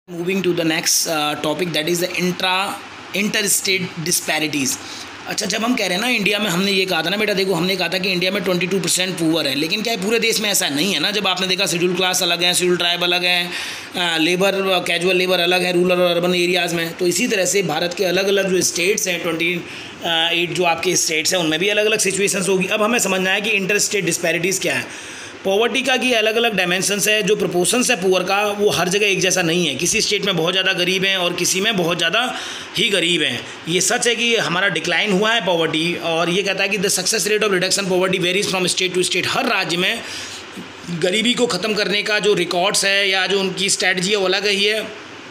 Moving to the next topic, that is the inter state disparities. अच्छा, जब हम कह रहे हैं ना इंडिया में, हमने ये कहा था ना बेटा, देखो हमने कहा था कि इंडिया में 22% पुअर है, लेकिन क्या है पूरे देश में ऐसा नहीं है ना। जब आपने देखा शेड्यूल क्लास अलग है, शेड्यूल ट्राइब अलग है, लेबर कैजुअल लेबर अलग है रूरल और अर्बन एरियाज़ में। तो इसी तरह से भारत के अलग अलग जो स्टेट्स हैं 28 जो आपके स्टेट्स हैं उनमें भी अलग अलग सिचुएशंस होगी। अब हमें समझना है कि इंटर स्टेट डिस्पैरिटीज़ क्या है। पॉवर्टी का की अलग अलग डायमेंशंस है, जो प्रोपोर्शंस है पुअर का वो हर जगह एक जैसा नहीं है। किसी स्टेट में बहुत ज़्यादा गरीब हैं और किसी में बहुत ज़्यादा ही गरीब हैं। ये सच है कि हमारा डिक्लाइन हुआ है पॉवर्टी, और ये कहता है कि the success rate of reduction poverty varies from state to state. हर राज्य में गरीबी को ख़त्म करने का जो रिकॉर्ड्स है या जो उनकी स्ट्रैटेजी है वो अलग ही है।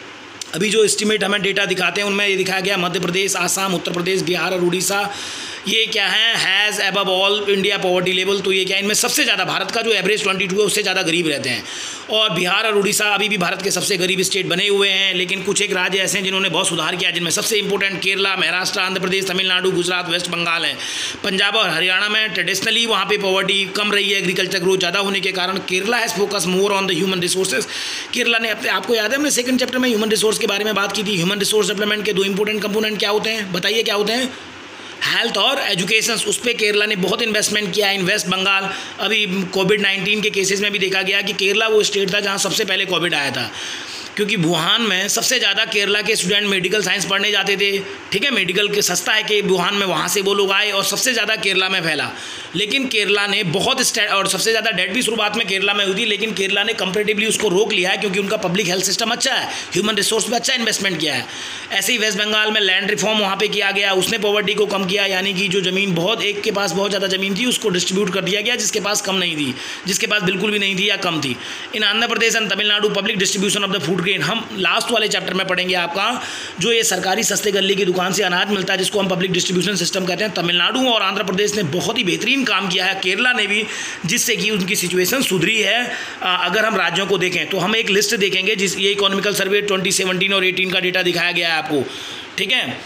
अभी जो एस्टिमेट हमें डेटा दिखाते हैं उनमें ये दिखाया गया मध्य प्रदेश, आसाम, उत्तर प्रदेश, बिहार और उड़ीसा ये क्या है, has above all India poverty level. तो ये क्या है, इनमें सबसे ज़्यादा भारत का जो एवरेज 22 है उससे ज़्यादा गरीब रहते हैं। और बिहार और उड़ीसा अभी भी भारत के सबसे गरीब स्टेट बने हुए हैं। लेकिन कुछ एक राज्य ऐसे हैं जिन्होंने बहुत सुधार किया, जिनमें सबसे इंपॉर्टेंट केरला, महाराष्ट्र, आंध्र प्रदेश, तमिलनाडु, गुजरात, वेस्ट बंगाल है। पंजाब और हरियाणा में ट्रेडिशनली वहाँ पे पॉवर्टी कम रही है, एग्रीकल्चर ग्रोथ ज़्यादा होने के कारण। Kerala has focus more on the human resources. Kerala ने अपने, आपको याद है हमने सेकंड चैप्टर में ह्यूमन रिसोर्स के बारे में बात की थी। ह्यूमन रिसोर्स डेवलपमेंट के दो इंपॉर्टेंट कंपोनेंट क्या होते हैं, बताइए क्या होते हैं? हेल्थ और एजुकेशन। उस पर केरला ने बहुत इन्वेस्टमेंट किया है। इन वेस्ट बंगाल अभी कोविड-19 के केसेस में भी देखा गया कि केरला वो स्टेट था जहां सबसे पहले कोविड आया था, क्योंकि वुहान में सबसे ज़्यादा केरला के स्टूडेंट मेडिकल साइंस पढ़ने जाते थे। ठीक है, मेडिकल के सस्ता है कि वुहान में, वहाँ से वो लोग आए और सबसे ज़्यादा केरला में फैला। लेकिन केरला ने बहुत और सबसे ज़्यादा डेथ भी शुरुआत में केरला में हुई थी, लेकिन केरला ने कंपेरेटिवली उसको रोक लिया है क्योंकि उनका पब्लिक हेल्थ सिस्टम अच्छा है, ह्यूमन रिसोर्स पर अच्छा इन्वेस्टमेंट किया है। ऐसे ही वेस्ट बंगाल में लैंड रिफॉर्म वहाँ पर किया गया, उसने पॉवर्टी को कम किया, यानी कि जो ज़मीन बहुत, एक के पास बहुत ज़्यादा ज़मीन थी उसको डिस्ट्रीब्यूट कर दिया गया, जिसके पास कम नहीं थी, जिसके पास बिल्कुल भी नहीं थी या कम थी। In Andhra Pradesh and Tamil Nadu public distribution of the food grain, हम लास्ट वाले चैप्टर में पढ़ेंगे आपका जो ये सरकारी सस्ते गले की दुकान से अनाज मिलता है जिसको हम पब्लिक डिस्ट्रीब्यूशन सिस्टम कहते हैं। तमिलनाडु और आंध्र प्रदेश ने बहुत ही बेहतरीन काम किया है, केरला ने भी, जिससे कि उनकी सिचुएशन सुधरी है। अगर हम राज्यों को देखें तो हम एक लिस्ट देखेंगे, जिस ये इकोनॉमिकल सर्वे 2017 और 18 का डेटा दिखाया गया है आपको। ठीक है,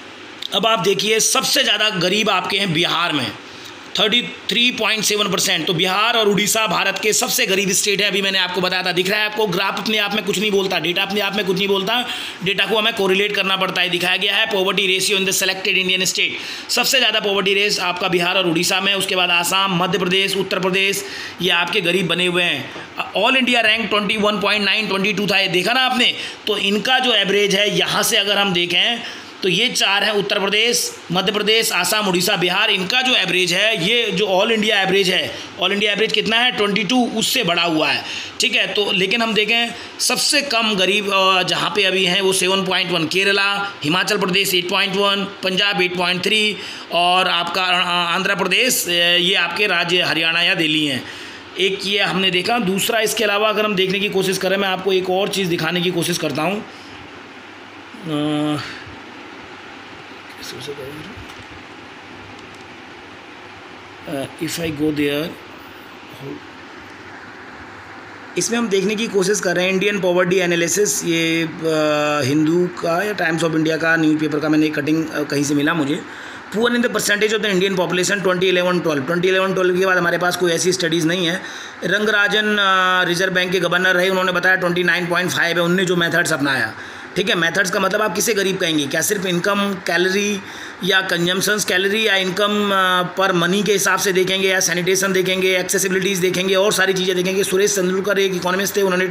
अब आप देखिए सबसे ज़्यादा गरीब आपके हैं बिहार में 33.7%। तो बिहार और उड़ीसा भारत के सबसे गरीब स्टेट है। अभी मैंने आपको बताया था, दिख रहा है आपको। ग्राफ अपने आप में कुछ नहीं बोलता, डेटा अपने आप में कुछ नहीं बोलता, डेटा को हमें कोरिलेट करना पड़ता है। दिखाया गया है poverty ratio in the selected Indian state. सबसे ज़्यादा पॉवर्टी रेस आपका बिहार और उड़ीसा में, उसके बाद आसाम, मध्य प्रदेश, उत्तर प्रदेश, ये आपके गरीब बने हुए हैं। ऑल इंडिया रैंक 21.9 22 था, ये देखा ना आपने। तो इनका जो एवरेज है यहाँ से अगर हम देखें तो ये चार है, उत्तर प्रदेश, मध्य प्रदेश, आसाम, उड़ीसा, बिहार। इनका जो एवरेज है, ये जो ऑल इंडिया एवरेज है, ऑल इंडिया एवरेज कितना है 22, उससे बढ़ा हुआ है। ठीक है, तो लेकिन हम देखें सबसे कम गरीब जहाँ पे अभी हैं वो 7.1 केरला, हिमाचल प्रदेश 8.1, पंजाब 8.3 और आपका आंध्र प्रदेश, ये आपके राज्य हरियाणा या दिल्ली हैं। एक ये हमने देखा। दूसरा, इसके अलावा अगर हम देखने की कोशिश करें, मैं आपको एक और चीज़ दिखाने की कोशिश करता हूँ। इफ़ आई गो देयर, इसमें हम देखने की कोशिश कर रहे हैं इंडियन पॉवर्टी एनालिसिस। ये हिंदू का या टाइम्स ऑफ इंडिया का न्यूज़पेपर का मैंने कटिंग कहीं से मिला मुझे। Poor in the percentage of the Indian population 2011-12 के बाद हमारे पास कोई ऐसी स्टडीज़ नहीं है। रंगराजन रिजर्व बैंक के गवर्नर रहे, उन्होंने बताया 29.5 है उनने जो मेथड्स अपनाया। ठीक है, मेथड्स का मतलब आप किसे गरीब कहेंगे, क्या सिर्फ इनकम कैलोरी या कंजम्पशंस कैलोरी या इनकम पर मनी के हिसाब से देखेंगे, या सैनिटेशन देखेंगे, एक्सेसिबिलिटीज़ देखेंगे और सारी चीज़ें देखेंगे। सुरेश तेंदुलकर एक इकोनॉमिस्ट थे, उन्होंने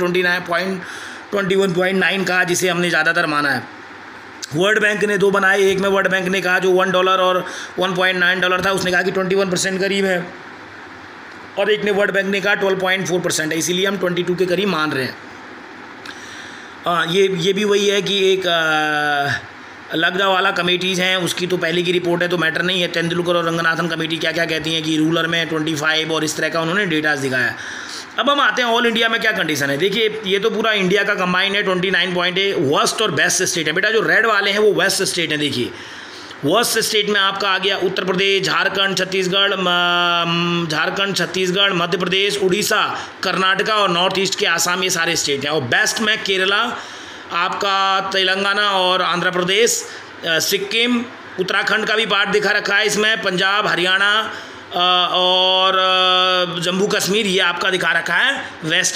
21.9 कहा, जिसे हमने ज़्यादातर माना है। वर्ल्ड बैंक ने दो बनाए, एक में वर्ल्ड बैंक ने कहा जो $1 और $1.9 था, उसने कहा कि 21% करीब है, और एक ने वर्ल्ड बैंक ने कहा 12.4% है, इसीलिए हम 22 के करीब मान रहे हैं। ये भी वही है कि एक लगदा वाला कमेटीज़ हैं, उसकी तो पहले की रिपोर्ट है तो मैटर नहीं है। तेंदुलकर और रंगनाथन कमेटी क्या क्या कहती हैं कि रूरल में 25 और इस तरह का उन्होंने डेटास दिखाया। अब हम आते हैं ऑल इंडिया में क्या कंडीशन है। देखिए ये तो पूरा इंडिया का कंबाइन है 29.8। वर्स्ट और बेस्ट स्टेट है बेटा, जो रेड वाले हैं वो वेस्ट स्टेट हैं। देखिए वर्स्ट स्टेट में आपका आ गया उत्तर प्रदेश, झारखंड, छत्तीसगढ़, मध्य प्रदेश, उड़ीसा, कर्नाटका और नॉर्थ ईस्ट के आसाम, ये सारे स्टेट हैं। और बेस्ट में केरला, आपका तेलंगाना और आंध्र प्रदेश, सिक्किम, उत्तराखंड का भी पार्ट दिखा रखा है इसमें, पंजाब, हरियाणा और जम्मू कश्मीर, ये आपका दिखा रखा है वेस्ट में।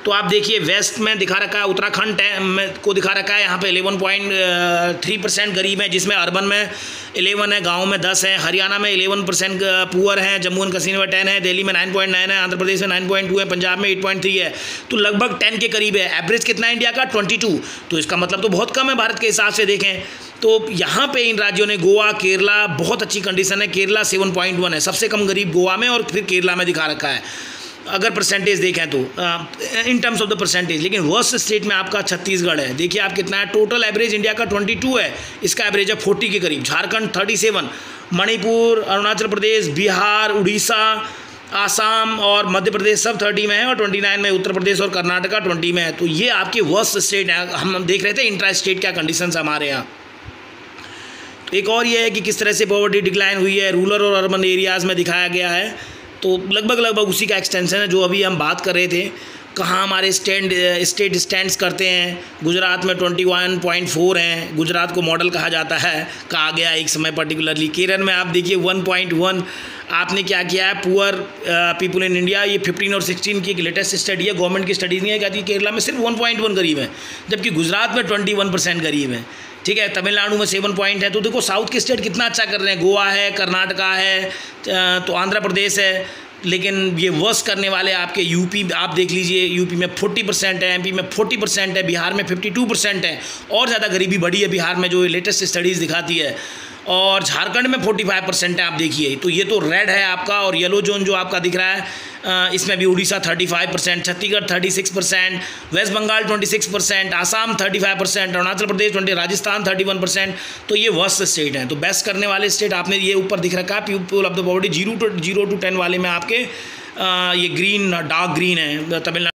तो आप देखिए वेस्ट में दिखा रखा है, उत्तराखंड को दिखा रखा है, यहाँ पे 11.3% गरीब है, जिसमें अर्बन में 11 है, गांव में 10 है, हरियाणा में 11% पुअर है, जम्मू एंड कश्मीर में 10 है, दिल्ली में 9.9 है, आंध्र प्रदेश में 9.2 है, पंजाब में 8.3 है, तो लगभग 10 के करीब है। एवरेज कितना है इंडिया का? 22। तो इसका मतलब तो बहुत कम है भारत के हिसाब से देखें तो। यहाँ पे इन राज्यों ने गोवा, केरला बहुत अच्छी कंडीशन है, केरला 7.1 है, सबसे कम गरीब गोवा में और फिर केरला में दिखा रखा है अगर परसेंटेज देखें तो in terms of the percentage. लेकिन वर्स्ट स्टेट में आपका छत्तीसगढ़ है, देखिए आप कितना है, टोटल एवरेज इंडिया का 22 है, इसका एवरेज है 40 के करीब। झारखंड 37, मणिपुर, अरुणाचल प्रदेश, बिहार, उड़ीसा, आसाम और मध्य प्रदेश सब 30 में है और 29 में उत्तर प्रदेश और कर्नाटका 20 में है। तो ये आपके वर्स्ट स्टेट है। हम देख रहे थे इंट्रा स्टेट क्या कंडीशंस हमारे यहाँ। एक और ये है कि किस तरह से पॉवर्टी डिक्लाइन हुई है, रूरल और अर्बन एरियाज़ में दिखाया गया है। तो लगभग उसी का एक्सटेंशन है जो अभी हम बात कर रहे थे। कहाँ हमारे स्टेट स्टैंड्स करते हैं, गुजरात में 21.4 हैं, गुजरात को मॉडल कहा जाता है, कहा गया एक समय पर्टिकुलरली। केरल में आप देखिए 1.1। आपने क्या किया है, पुअर पीपल इन इंडिया, ये 15 और 16 की एक लेटेस्ट स्टडी है, गवर्नमेंट की स्टडी नहीं है, कहती है केरला में सिर्फ 1.1 गरीब है, जबकि गुजरात में 21% गरीब है। ठीक है, तमिलनाडु में 7 पॉइंट है। तो देखो साउथ के स्टेट कितना अच्छा कर रहे हैं, गोवा है, कर्नाटका है, तो आंध्र प्रदेश है। लेकिन ये वर्स्ट करने वाले आपके यूपी, आप देख लीजिए, यूपी में 40% है, एमपी में 40% है, बिहार में 52% है, और ज़्यादा गरीबी बढ़ी है बिहार में जो लेटेस्ट स्टडीज़ दिखाती है, और झारखंड में 45% है। आप देखिए, तो ये तो रेड है आपका, और येलो जोन जो आपका दिख रहा है इसमें भी उड़ीसा 35%, छत्तीसगढ़ 36%, वेस्ट बंगाल 26%, आसाम 35%, अरुणाचल प्रदेश 20%, राजस्थान 31%। तो ये वर्स्ट स्टेट हैं। तो बेस्ट करने वाले स्टेट आपने ये ऊपर दिख रखा है, people of the poverty 0 to 10 वाले में आपके ये ग्रीन, डार्क ग्रीन है तमिलनाडु।